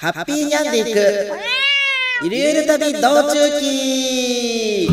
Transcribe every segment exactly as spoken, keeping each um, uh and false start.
ハッピーニャンでいくゆるゆる旅道中記。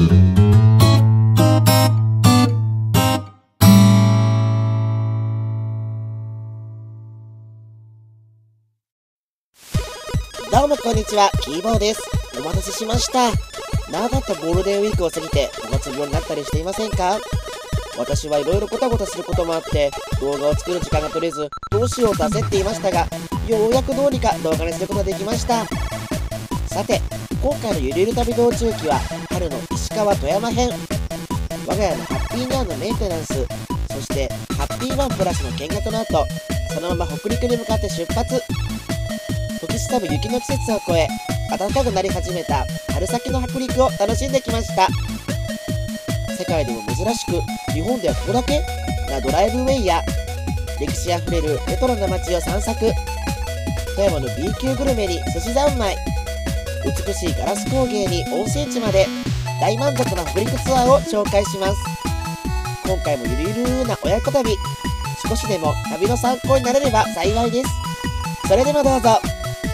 どうもこんにちは、キーボーです。お待たせしました。長かったゴールデンウィークを過ぎてごがつ病になったりしていませんか？私はいろいろごたごたすることもあって動画を作る時間が取れず、どうしようと焦っていましたが、ようやくどうにか動画にすることができました。さて、今回のゆるゆる旅道中記は春の石川富山編。我が家のハッピーニャンのメンテナンス、そしてハッピーワンプラスの見学の後、そのまま北陸に向かって出発。時しさぶ雪の季節を越え、暖かくなり始めた春先の北陸を楽しんできました。世界でも珍しく、日本ではここだけなドライブウェイや歴史あふれるレトロな街を散策、富山の B 級グルメに寿司三昧、美しいガラス工芸に温泉地まで大満足な北陸ツアーを紹介します。今回もゆるゆるな親子旅、少しでも旅の参考になれれば幸いです。それではどうぞ。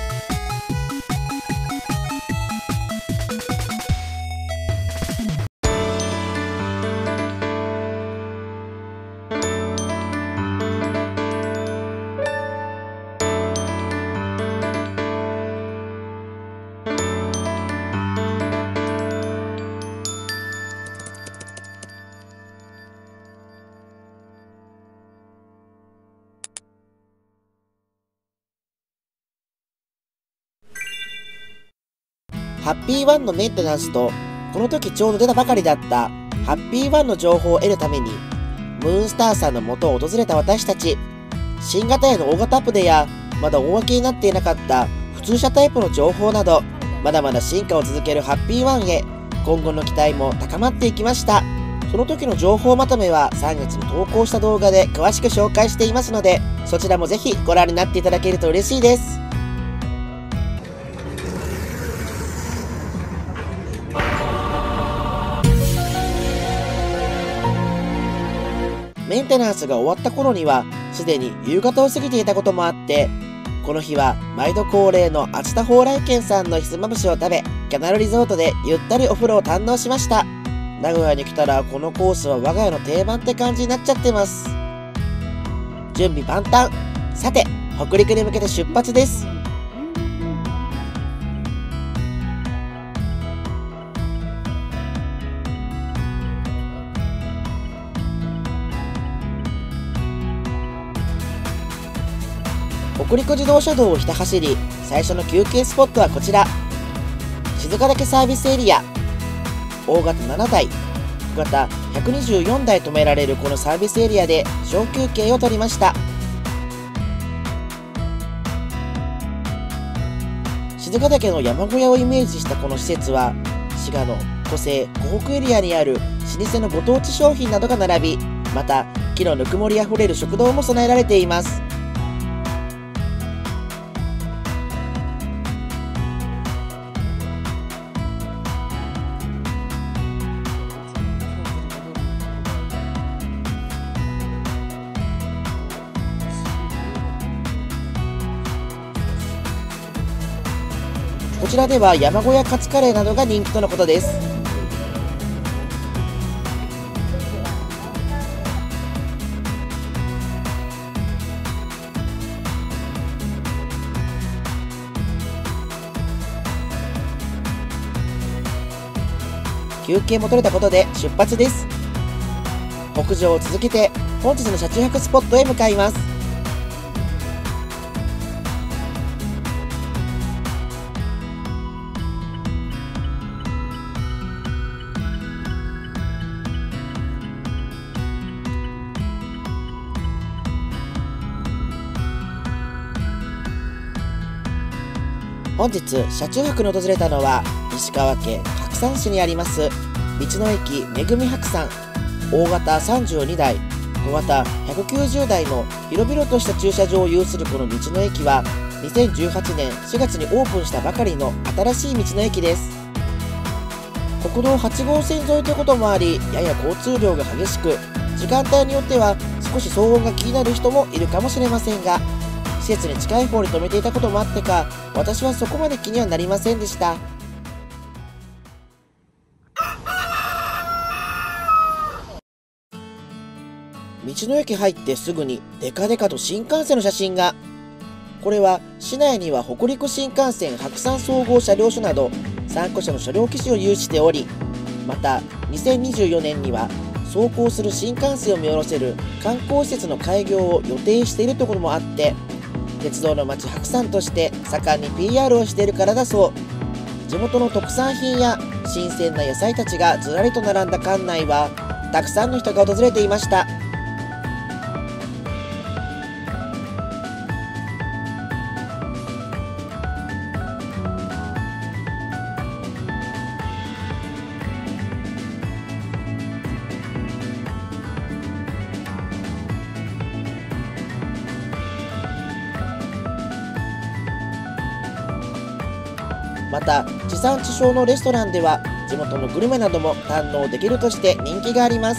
ハッピーワンのメンテナンスと、この時ちょうど出たばかりだったハッピーワンの情報を得るためにムーンスターさんの元を訪れた私たち。新型への大型アップデやまだ大分けになっていなかった普通車タイプの情報など、まだまだ進化を続けるハッピーワンへ今後の期待も高まっていきました。その時の情報まとめはさんがつに投稿した動画で詳しく紹介していますので、そちらもぜひご覧になっていただけると嬉しいです。メンテナンスが終わった頃にはすでに夕方を過ぎていたこともあって、この日は毎度恒例の熱田蓬莱軒さんのひつまぶしを食べ、キャナルリゾートでゆったりお風呂を堪能しました。名古屋に来たらこのコースは我が家の定番って感じになっちゃってます。準備万端。さて、北陸に向けて出発です。北陸自動車道をひた走り、最初の休憩スポットはこちら、静岳サービスエリア。大型ななだい、小型ひゃくにじゅうよんだい止められるこのサービスエリアで小休憩を取りました。静岳の山小屋をイメージしたこの施設は、滋賀の湖西湖北エリアにある老舗のご当地商品などが並び、また木のぬくもりあふれる食堂も備えられています。こちらでは山小屋カツカレーなどが人気とのことです。休憩も取れたことで出発です。北上を続けて本日の車中泊スポットへ向かいます。本日車中泊に訪れたのは石川県白山市にあります道の駅めぐみ白山。大型さんじゅうにだい、小型ひゃくきゅうじゅうだいの広々とした駐車場を有するこの道の駅はにせんじゅうはちねんしがつにオープンしたばかりの新しい道の駅です。国道はちごうせん沿いということもあり、やや交通量が激しく、時間帯によっては少し騒音が気になる人もいるかもしれませんが、 施設に近い方に止めていたこともあってか、私はそこまで気にはなりませんでした。道の駅入ってすぐにデカデカと新幹線の写真が。これは市内には北陸新幹線白山総合車両所などさんこしょの車両基地を有しており、またにせんにじゅうよねんには走行する新幹線を見下ろせる観光施設の開業を予定しているところもあって、鉄道の町白山として盛んに ピーアール をしているからだそう。地元の特産品や新鮮な野菜たちがずらりと並んだ館内はたくさんの人が訪れていました。また地産地消のレストランでは地元のグルメなども堪能できるとして人気があります。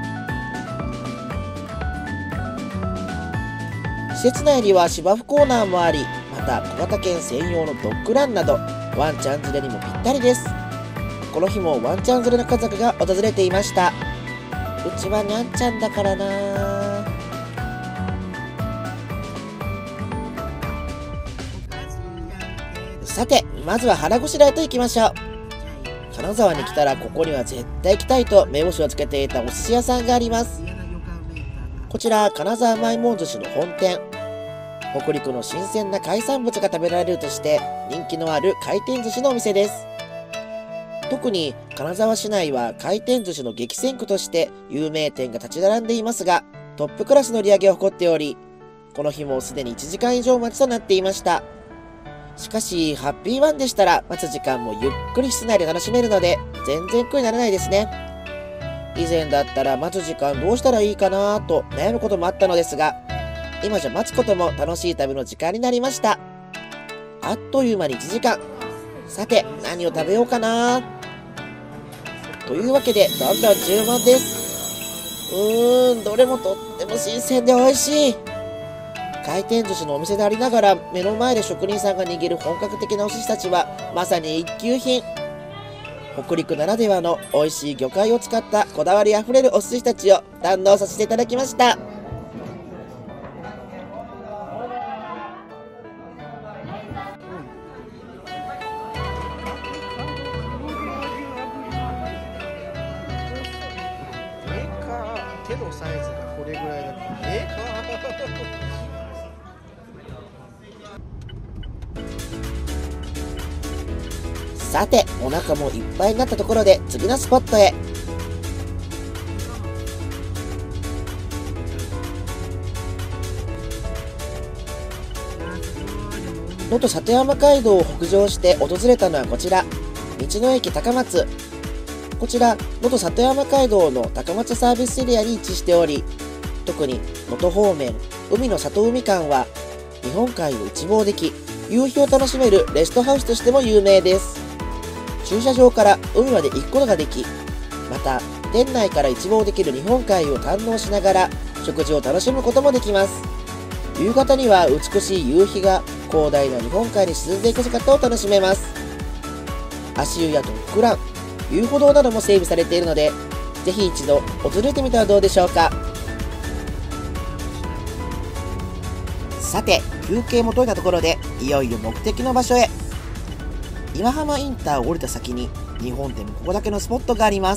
施設内には芝生コーナーもあり、また小型犬専用のドッグランなどワンちゃん連れにもぴったりです。この日もワンちゃん連れの家族が訪れていました。うちはにゃんちゃんだからなー。さて、まずは腹ごしらえといきましょう。金沢に来たらここには絶対行きたいと目星をつけていたお寿司屋さんがあります。こちら金沢まいもん寿司の本店。北陸の新鮮な海産物が食べられるとして人気のある回転寿司のお店です。特に金沢市内は回転寿司の激戦区として有名店が立ち並んでいますが、トップクラスの売り上げを誇っており、この日もすでにいちじかん以上待ちとなっていました。しかし、ハッピーワンでしたら待つ時間もゆっくり室内で楽しめるので、全然苦にならないですね。以前だったら待つ時間どうしたらいいかなぁと悩むこともあったのですが、今じゃ待つことも楽しい旅の時間になりました。あっという間にいちじかん。さて、何を食べようかなというわけで、どんどん注文です。うーん、どれもとっても新鮮で美味しい。回転寿司のお店でありながら目の前で職人さんが握る本格的なお寿司たちはまさに一級品。北陸ならではの美味しい魚介を使ったこだわりあふれるお寿司たちを堪能させていただきました。 手のサイズがこれぐらいだった。えかさて、お腹もいっぱいになったところで次のスポットへ。能登里山街道を北上して訪れたのはこちら、道の駅高松。こちら、能登里山街道の高松サービスエリアに位置しており、特に能登方面、海の里海館は、日本海を一望でき、夕日を楽しめるレストハウスとしても有名です。駐車場から海まで行くことができ、また、店内から一望できる日本海を堪能しながら、食事を楽しむこともできます。夕方には美しい夕日が広大な日本海に沈んでいく姿を楽しめます。足湯やドッグラン、遊歩道なども整備されているので、ぜひ一度訪れてみてはどうでしょうか。さて、休憩も解いたところで、いよいよ目的の場所へ。今浜インターを降りた先に、日本でもここだけのスポットがあります。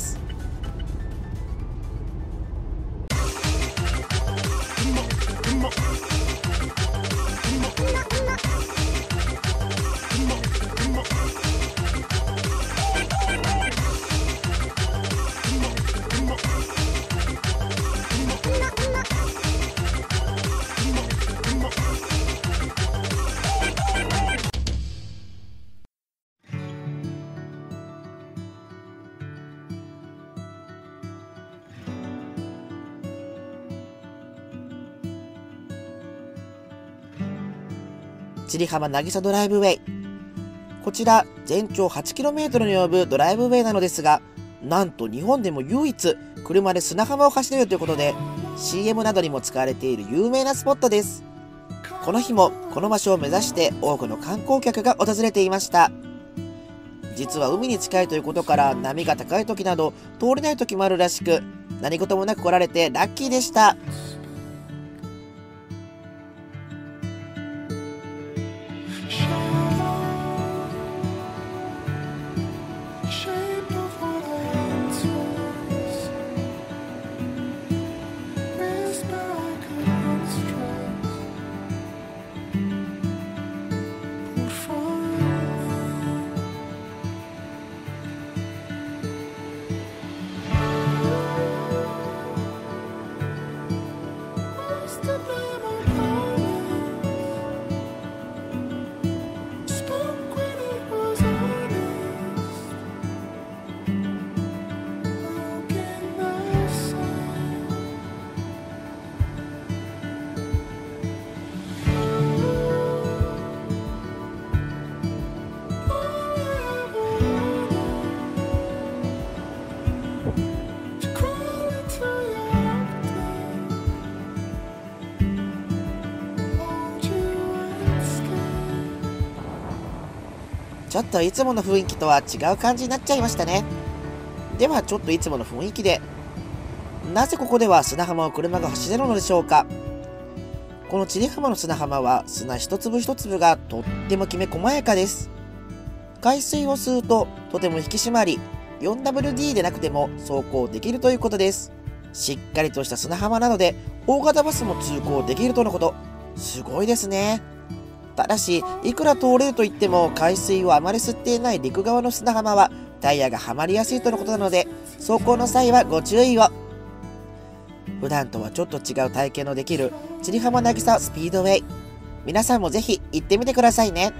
千里浜渚ドライブウェイ。こちら全長 はちキロメートル に及ぶドライブウェイなのですが、なんと日本でも唯一車で砂浜を走れるということで シーエム などにも使われている有名なスポットです。 この日もこの場所を目指して多くの観光客が訪れていました。実は海に近いということから波が高い時など通れない時もあるらしく、何事もなく来られてラッキーでした。ちょっといつもの雰囲気とは違う感じになっちゃいましたね。ではちょっといつもの雰囲気で。なぜここでは砂浜を車が走れるのでしょうか。この千里浜の砂浜は砂一粒一粒がとってもきめ細やかです。海水を吸うととても引き締まり、 フォーダブリューディー でなくても走行できるということです。しっかりとした砂浜なので大型バスも通行できるとのこと。すごいですね。ただし、いくら通れると言っても海水をあまり吸っていない陸側の砂浜はタイヤがはまりやすいとのことなので、走行の際はご注意を。普段とはちょっと違う体験のできる千里浜なぎさスピードウェイ、皆さんもぜひ行ってみてくださいね。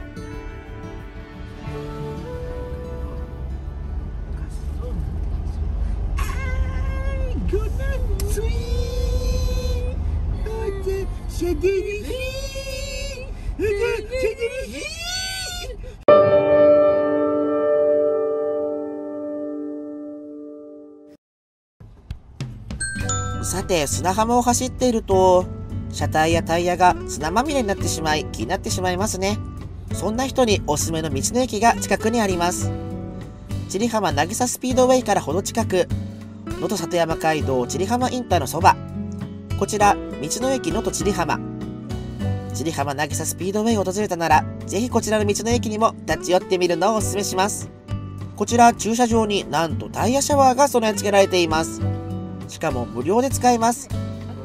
さて、砂浜を走っていると車体やタイヤが砂まみれになってしまい気になってしまいますね。そんな人におすすめの道の駅が近くにあります。千里浜なぎさスピードウェイからほど近く、能登里山街道千里浜インターのそば、こちら道の駅能登千里浜。千里浜なぎさスピードウェイを訪れたなら、ぜひこちらの道の駅にも立ち寄ってみるのをおすすめします。こちら駐車場になんとタイヤシャワーが備え付けられています。しかも無料で使えます。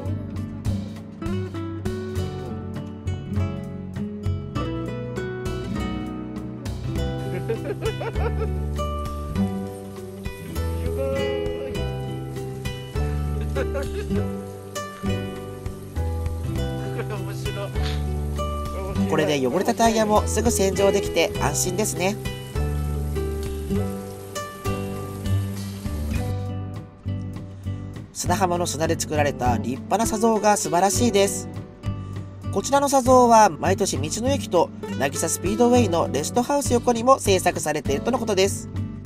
これで汚れたタイヤもすぐ洗浄できて安心ですね。砂浜の砂で作られた立派な砂像が素晴らしいです。こちらの砂像は毎年道の駅となぎさスピードウェイのレストハウス横にも制作されているとのことです。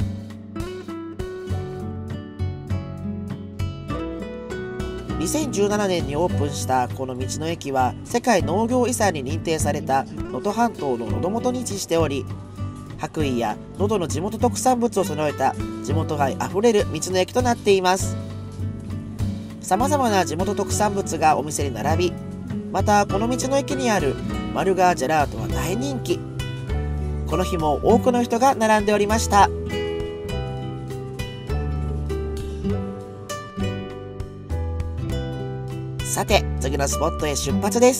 にせんじゅうななねんにオープンしたこの道の駅は世界農業遺産に認定された能登半島の喉元に位置しており、白衣や能登の地元特産物を備えた地元愛あふれる道の駅となっています。さまざまな地元特産物がお店に並び、またこの道の駅にあるマルガージェラートは大人気。この日も多くの人が並んでおりました。さて、次のスポットへ出発です。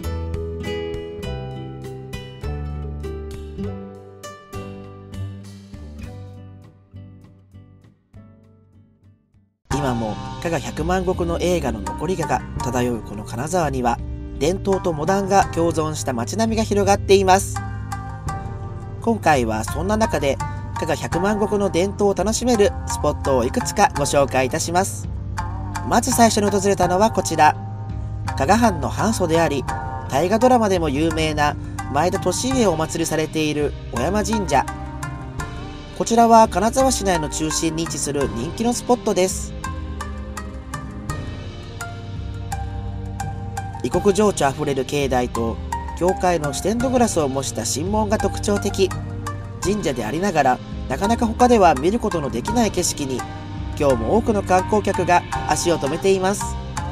今も加賀百万石の映画の残り香が漂うこの金沢には、伝統とモダンが共存した街並みが広がっています。今回はそんな中で加賀百万石の伝統を楽しめるスポットをいくつかご紹介いたします。まず最初に訪れたのはこちら、加賀藩の藩祖であり大河ドラマでも有名な前田利家をお祭りされている小山神社。こちらは金沢市内の中心に位置する人気のスポットです。 異国情緒あふれる境内と教会のステンドグラスを模した神門が特徴的。神社でありながらなかなか他では見ることのできない景色に今日も多くの観光客が足を止めています。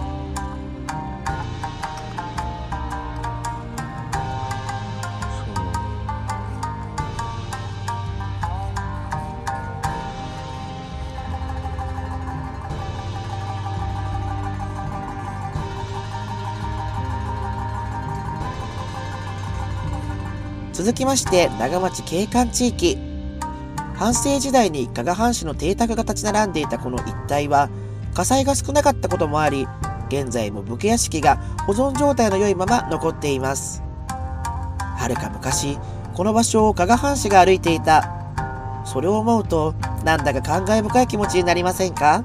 続きまして長町景観地域。藩政時代に加賀藩士の邸宅が立ち並んでいたこの一帯は火災が少なかったこともあり、現在も武家屋敷が保存状態の良いまま残っています。はるか昔この場所を加賀藩士が歩いていた。それを思うとなんだか感慨深い気持ちになりませんか？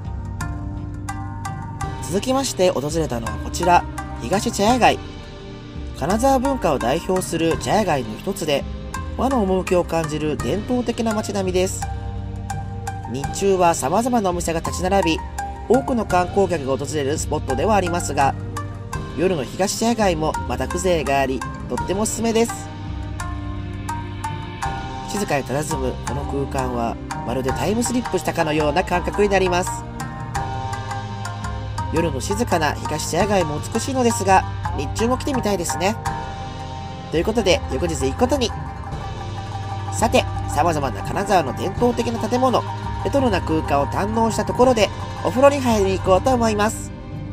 続きまして訪れたのはこちら、東茶屋街。金沢文化を代表する茶屋街の一つで、和の趣を感じる伝統的な街並みです。日中は様々なお店が立ち並び、多くの観光客が訪れるスポットではありますが、夜の東茶屋街もまた風情があり、とってもおすすめです。静かに佇むこの空間は、まるでタイムスリップしたかのような感覚になります。夜の静かな東茶屋街も美しいのですが、日中も来てみたいですね。ということで、翌日行くことに。さて、様々な金沢の伝統的な建物、レトロな空間を堪能したところで、お風呂に入りに行こうと思います。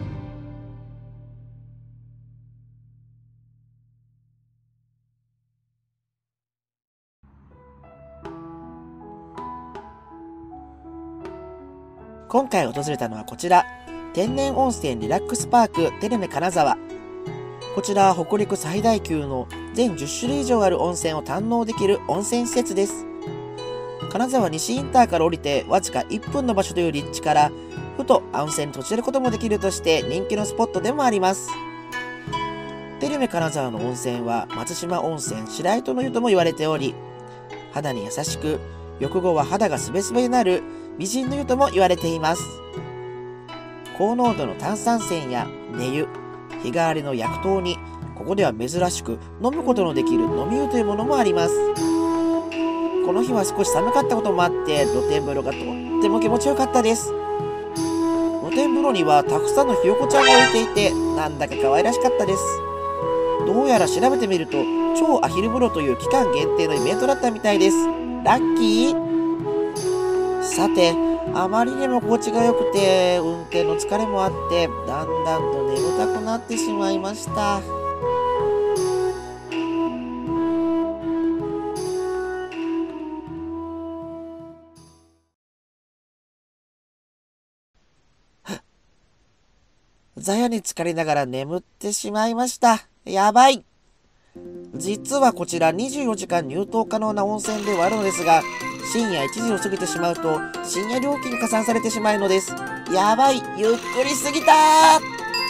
今回訪れたのはこちら、天然温泉リラックスパークテルメ金沢。こちらは北陸最大級の全じゅっ種類以上ある温泉を堪能できる温泉施設です。金沢西インターから降りてわずかいっぷんの場所という立地から、ふと温泉に閉じることもできるとして人気のスポットでもあります。テルメ金沢の温泉は松島温泉白糸の湯とも言われており、肌に優しく、浴後は肌がすべすべになる美人の湯とも言われています。高濃度の炭酸泉や寝湯、日替わりの薬湯に、ここでは珍しく飲むことのできる飲み湯というものもあります。この日は少し寒かったこともあって露天風呂がとっても気持ちよかったです。露天風呂にはたくさんのひよこちゃんが浮いていて、なんだか可愛らしかったです。どうやら調べてみると超アヒル風呂という期間限定のイベントだったみたいです。ラッキー。さて、あまりにも心地が良くて運転の疲れもあって、だんだんと眠たくなってしまいました。座屋に浸かりながら眠ってしまいました。やばい。実はこちらにじゅうよじかん入湯可能な温泉ではあるのですが、深夜いちじを過ぎてしまうと深夜料金が加算されてしまうのです。やばい、ゆっくりすぎたー。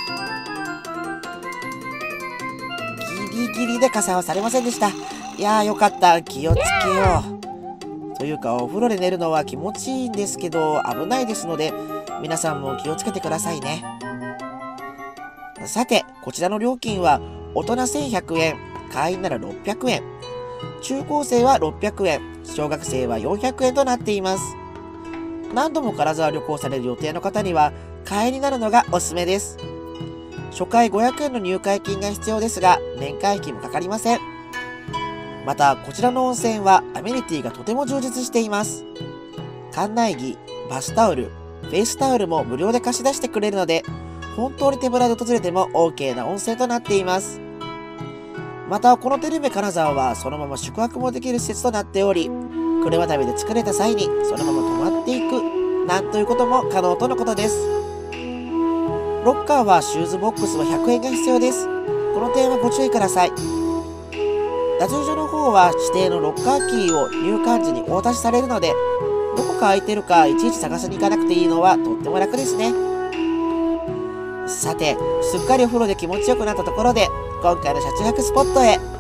ギリギリで加算はされませんでした。いやーよかった、気をつけよう。というかお風呂で寝るのは気持ちいいんですけど危ないですので、皆さんも気をつけてくださいね。さて、こちらの料金は大人せんひゃくえん、会員ならろっぴゃくえん、中高生はろっぴゃくえん、小学生はよんひゃくえんとなっています。何度も金沢旅行される予定の方には会員になるのがおすすめです。初回ごひゃくえんの入会金が必要ですが、年会費もかかりません。また、こちらの温泉はアメニティがとても充実しています。館内着、バスタオル、フェイスタオルも無料で貸し出してくれるので、本当に手ぶらで訪れても OK な温泉となっています。また、このテルメ金沢はそのまま宿泊もできる施設となっており、車旅で疲れた際にそのまま泊まっていく、なんということも可能とのことです。ロッカーはシューズボックスはひゃくえんが必要です。この点はご注意ください。脱衣所の方は指定のロッカーキーを入館時にお渡しされるので、どこか空いてるかいちいち探しに行かなくていいのはとっても楽ですね。さて、すっかりお風呂で気持ちよくなったところで、今回の車中泊スポットへ。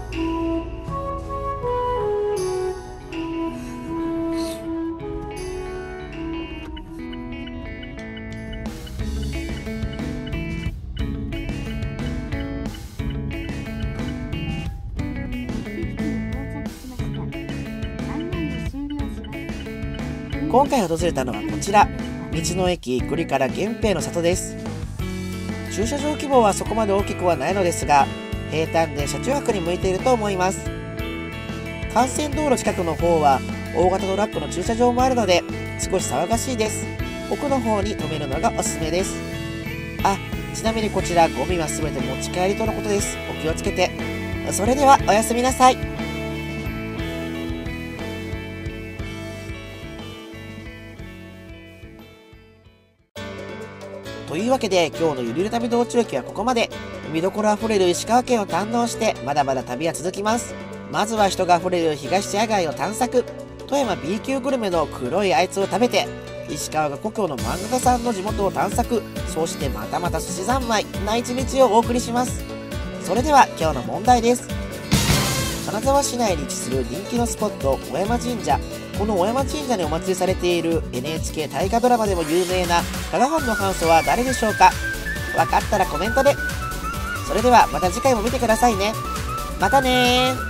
今回訪れたのはこちら、道の駅栗から源平の里です。駐車場規模はそこまで大きくはないのですが、平坦で車中泊に向いていると思います。幹線道路近くの方は大型トラックの駐車場もあるので少し騒がしいです。奥の方に止めるのがおすすめです。あ、ちなみにこちらゴミは全て持ち帰りとのことです。お気をつけて。それではおやすみなさい。というわけで今日のゆるゆる旅道中記はここまで。見どころあふれる石川県を堪能してまだまだ旅は続きます。まずは人があふれる東茶屋街を探索、富山 B 級グルメの黒いあいつを食べて、石川が故郷の漫画家さんの地元を探索、そしてまたまた寿司三昧な一日をお送りします。それでは今日の問題です。金沢市内に位置する人気のスポット小山神社。この小山神社にお祭りされている エヌエイチケー 大河ドラマでも有名な加賀藩の藩祖は誰でしょうか。わかったらコメントで。それではまた次回も見てくださいね。またねー。